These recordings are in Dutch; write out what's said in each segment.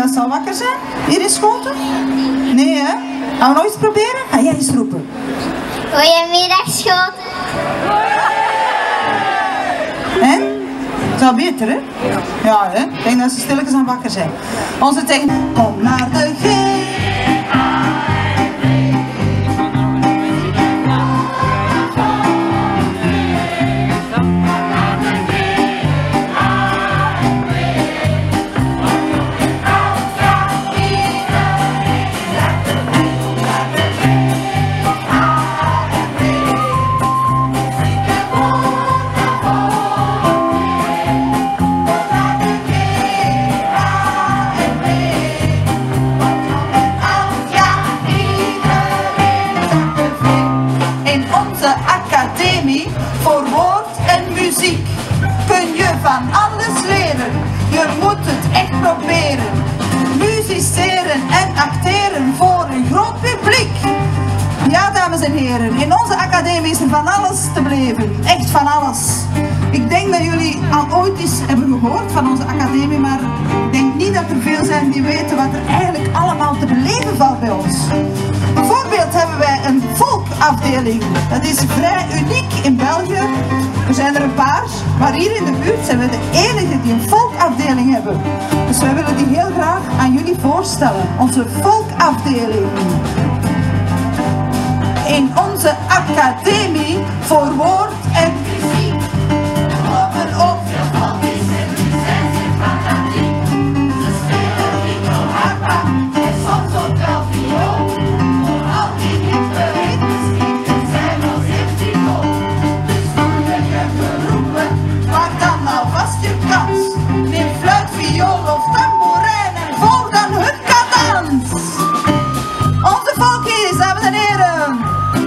dat ze al wakker zijn? Hier in Schoten? Nee, hè? Gaan we nog eens proberen? Ga jij eens roepen. Goedemiddag, Schoten. En? Is dat beter, hè? Ja, hè? Ik denk dat ze stilletjes aan wakker zijn. Onze tegen... Kom naar de G. Voor woord en muziek kun je van alles leren. Je moet het echt proberen. Musiceren en acteren voor een groot publiek. Ja, dames en heren, in onze academie is er van alles te beleven. Echt van alles. Ik denk dat jullie al ooit eens hebben gehoord van onze academie, maar ik denk niet dat er veel zijn die weten wat er eigenlijk allemaal te beleven valt bij ons. Bijvoorbeeld hebben wij een volkafdeling. Dat is vrij uniek in België. Er zijn er een paar, maar hier in de buurt zijn we de enige die een volkafdeling hebben. Dus wij willen die heel graag aan jullie voorstellen. Onze volkafdeling. In onze academie voor woord en muziek. Komen op van die synthesizer fanatiek. Ze spelen microharpa en soms ook wel viool. Voor al die hippe ritmeskieten zijn wel zintico. Dus voel je geroepen, maak dan alvast je kans. Neem fluit, viool of tamboerijn en volg dan hun cadans. Onze volkies, dames en heren.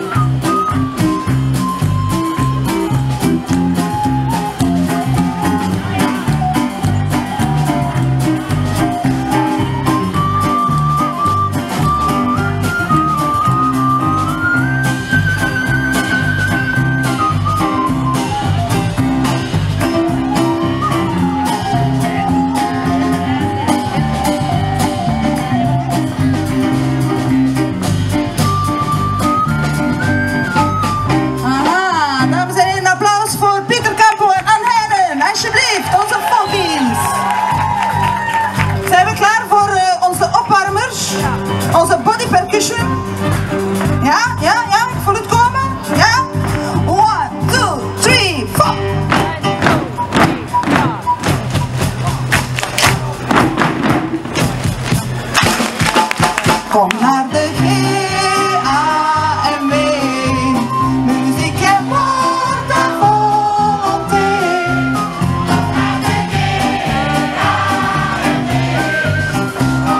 Onze body percussion. Ja, ik voel het komen. Ja. 1, 2, 3, 4. Kom naar de G, A en W. Muziek en woord en volonté. Kom naar de G, A en W.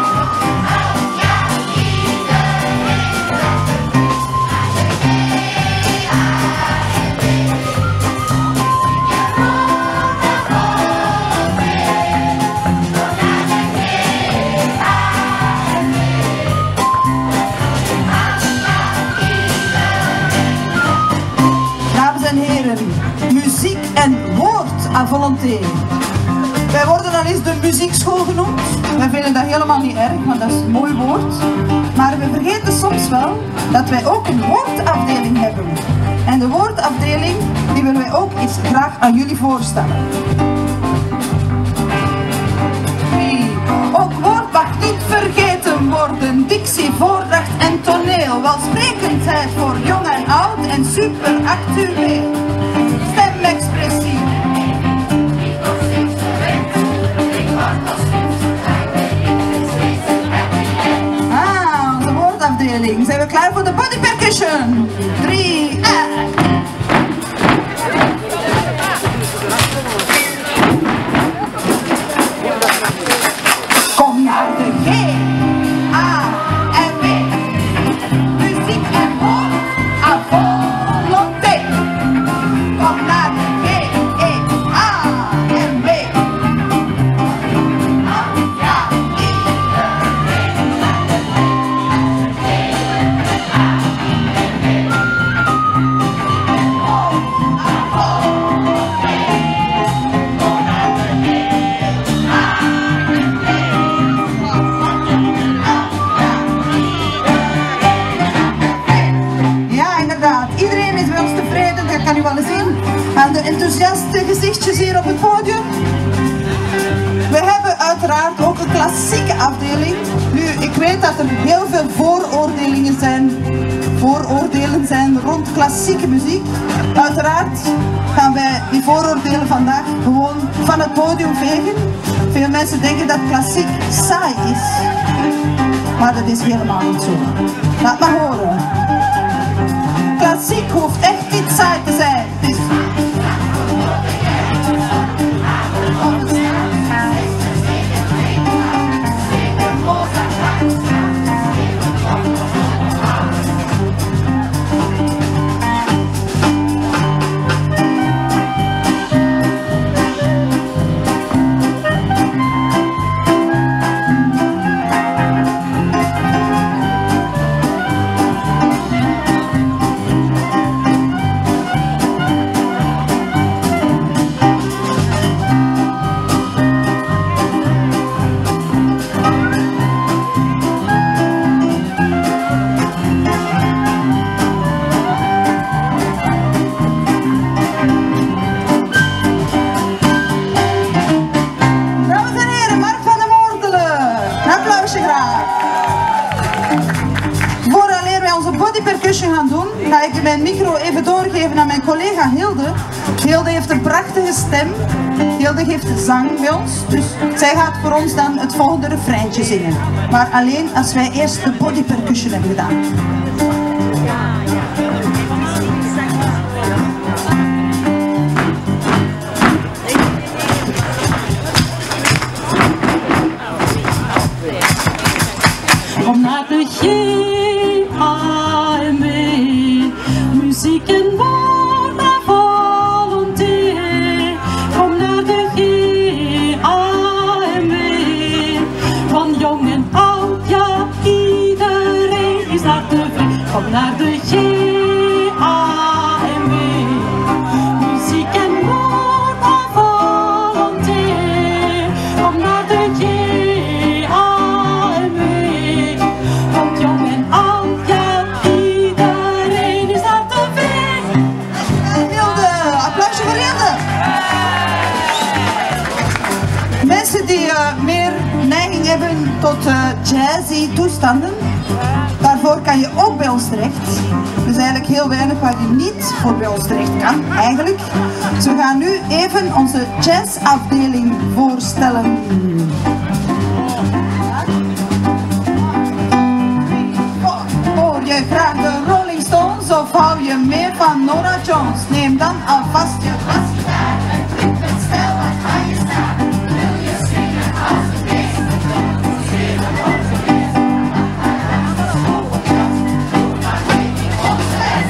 Muziek en woord à volonté. Wij worden al eens de muziekschool genoemd. Wij vinden dat helemaal niet erg, want dat is een mooi woord. Maar we vergeten soms wel dat wij ook een woordafdeling hebben. En de woordafdeling die willen wij ook eens graag aan jullie voorstellen. Ook woord mag niet vergeten worden. Dictie, voordracht en toneel. Welsprekendheid voor jong en oud en super actueel. Stemexpressie. Ah, onze woordafdeling. Zijn we klaar voor de body percussion? 3, Kom naar de G, A en W. Muziek en woord à volonté. Kom naar de G, A en W. Ja, iedereen naar de G, A en W. jullie wel eens zien aan de enthousiaste gezichtjes hier op het podium. We hebben uiteraard ook een klassieke afdeling. Nu, ik weet dat er heel veel vooroordelen zijn rond klassieke muziek. Uiteraard gaan wij die vooroordelen vandaag gewoon van het podium vegen. Veel mensen denken dat klassiek saai is. Maar dat is helemaal niet zo. Laat maar horen. Klassiek hoeft echt niet saai te zijn. Gaan doen, ga ik mijn micro even doorgeven aan mijn collega Hilde. Hilde heeft een prachtige stem. Hilde geeft zang bij ons, dus zij gaat voor ons dan het volgende refreintje zingen. Maar alleen als wij eerst de body percussion hebben gedaan. Kom naar de muziek en woord naar volonté. Kom naar de GAMW. Van jong en oud, ja iedereen is daar tevreden. Kom naar de GAMW. Muziek en woord naar volonté. Kom naar de GAMW. Van jong en oud, ja iedereen is daar tevreden. Applausje voor Hilde. Mensen die meer neiging hebben tot jazzy toestanden, daarvoor kan je ook bij ons terecht. Er is eigenlijk heel weinig waar je niet voor bij ons terecht kan, eigenlijk. Dus we gaan nu even onze jazzafdeling voorstellen. Hoor je graag de Rolling Stones of hou je meer van Nora Jones? Neem dan alvast je basgitaar en klinkt met stijl wat aan je staan. Wil je zingen als een beest? Zingen als een beest. Doe maar niet onze les.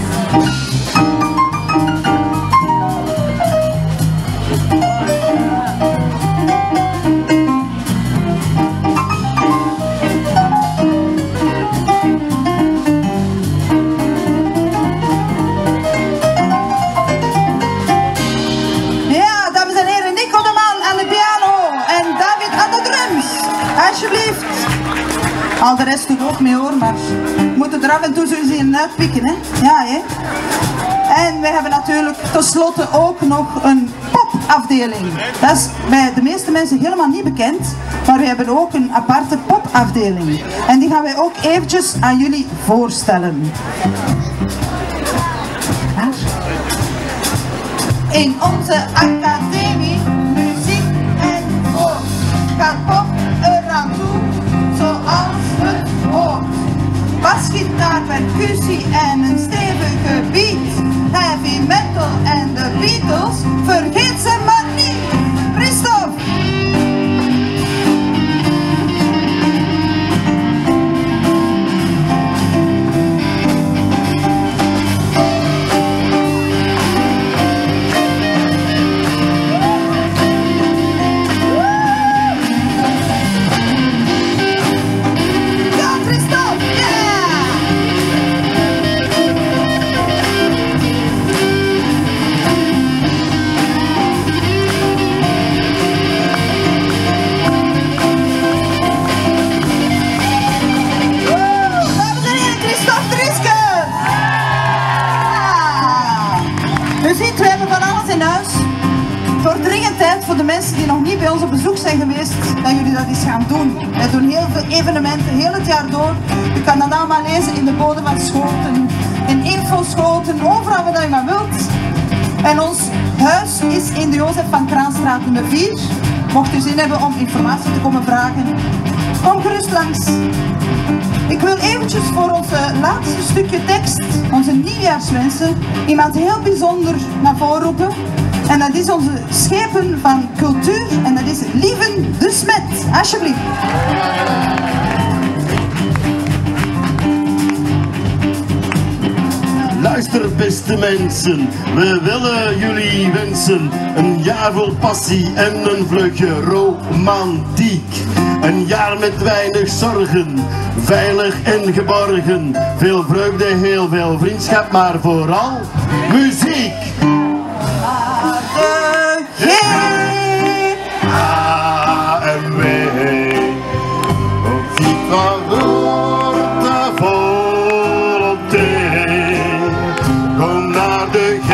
Alsjeblieft. Al de rest doet ook mee hoor, maar we moeten er af en toe zo eens uitpikken, hè? Ja, hè? En we hebben natuurlijk tenslotte ook nog een popafdeling. Dat is bij de meeste mensen helemaal niet bekend, maar we hebben ook een aparte popafdeling. En die gaan wij ook eventjes aan jullie voorstellen. In onze academie muziek en woord gaat pop eraan toe zoals het hoort. Basgitaar, percussie en een stevige beat. Heavy metal en de Beatles, vergeet ze maar niet. Christophe! mensen die nog niet bij ons op bezoek zijn geweest, dat jullie dat eens gaan doen. Wij doen heel veel evenementen, heel het jaar door. Je kan dat allemaal lezen in de bodem van Schoten, in infoschoten, overal waar je maar wilt. En ons huis is in de Jozef van Kraanstraat nummer 4. Mocht u zin hebben om informatie te komen vragen, kom gerust langs. Ik wil eventjes voor ons laatste stukje tekst, onze nieuwjaarswensen, iemand heel bijzonder naar voren roepen. En dat is onze schepen van cultuur en dat is Lieven de Smet. Alsjeblieft. Luister beste mensen, we willen jullie wensen een jaar vol passie en een vleugje romantiek. Een jaar met weinig zorgen, veilig en geborgen. Veel vreugde, heel veel vriendschap, maar vooral muziek. AMW, op die van volonté. Kom naar de